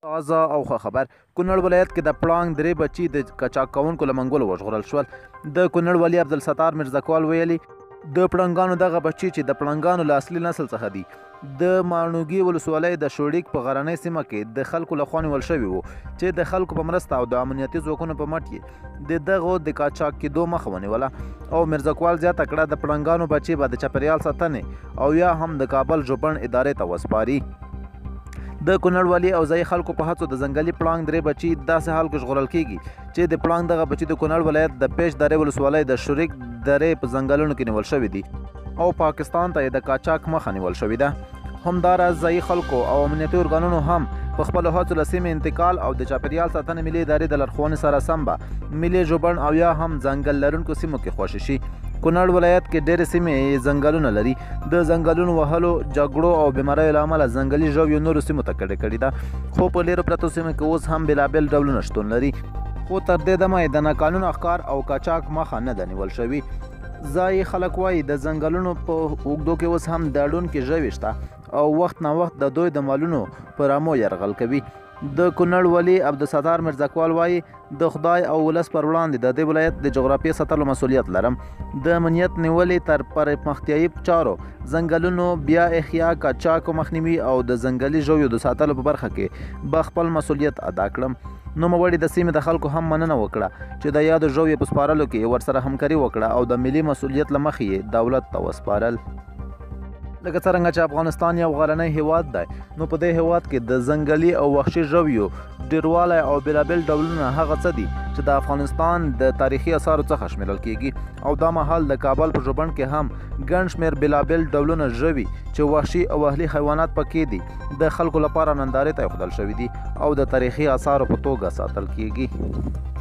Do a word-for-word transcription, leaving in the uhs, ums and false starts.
تازه او ښه خبر کونړ ولایت کې د پړانګ درې بچي د قاچاق کوونکو له منګولو وژغورل شول. د کونړ والي عبدالستار میرزاکوال ویلي د پړانګانو دغه بچي چې د پړانګانو له اصلي نسل څخه دي د ماڼوګي ولسوالۍ د شوړیک په غرنۍ سیمه کې د خلکو لخوا نیول شوي وو چې د خلکو په مرسته او د امنیتي ځواکونو په مټ یې د دغو د قاچاق کېدو مخه ونیوله. او میرزاکوال زیاته کړه د پړانګانو بچي به د چاپیریال ساتنې او یا هم د کابل ژوبڼ ادارې ته وسپاري. د کونړ والي او ځایي خلکو په هڅو د ځنګلي پړانګ درې بچي داسې حال کې ژغورل کیږي چې د پړانګ دغه بچي د کونړ ولایت د پیش درې ولسوالۍ د شوریک درې په ځنګلونو کې نیول شوي دي او پاکستان ته یې د قاچاق مخه نیول شوې ده. همداراز ځایي خلکو او امنیتي ارګانونو هم په خپلو هڅو له سیمې انتقال او د چاپیریال ساتنې ملي ادارې د لارښوونې سره سم به ملي ژوبڼ او یا هم ځنګل لرونکو سیمو کې خوشې شي. کونړ ولایت کې ډېرې سیمې ځنګلونه لري. د ځنګلونو وهلو جګړو او بیماریو له امله ځنګلي ژویو نورو سیمو ته کډه کړې ده خو په لیرو پرتو سیمو کې اوس هم بېلابېل ډولونه شتون لري خو تر دې دمه یې د ناقانونه ښکار او قاچاق مخه نه ده نیول شوي. ځایي خلک وایي د ځنګلونو په اوږدو کې اوس هم داړونکې ژوي شته او وخت نه وخت د دوی د مالونو په رامو یرغل کوي. د کونړ والي عبدالستار میرزاکوال وایي د خدای او ولس پر وړاندې د دې ولایت د جغرافیې ساتلو مسؤلیت لرم. د امنیت نیولې تر پرمختیایي چارو ځنګلونو بیا احیا قاچاقو مخنیوي او د ځنګلي ژویو د ساتلو په برخه کې به خپل مسؤلیت ادا کړم. نوموړي د سیمې د خلکو هم مننه وکړه چې د یادو ژویو په سپارلو کې ورسره همکاري وکړه او د ملي مسؤلیت له مخې یې دولت ته وسپارل. لکه څرنګه چې افغانستان یو غرنی هیواد دی نو په دې هیواد کې د ځنګلي او وحشي ژویو ډیروالی او بېلابېل ډولونه هغه څه دي چې د افغانستان د تاریخي اثارو څخه شمیرل کیږي او دا مهال د کابل په ژوبڼ کې هم ګڼ شمېر بېلابېل ډولونه ژوي چې وحشي او اهلي حیوانات پکې دي د خلکو لپاره نندارې ته ایښودل شوي دي او د تاریخي اثارو په توګه ساتل کیږي.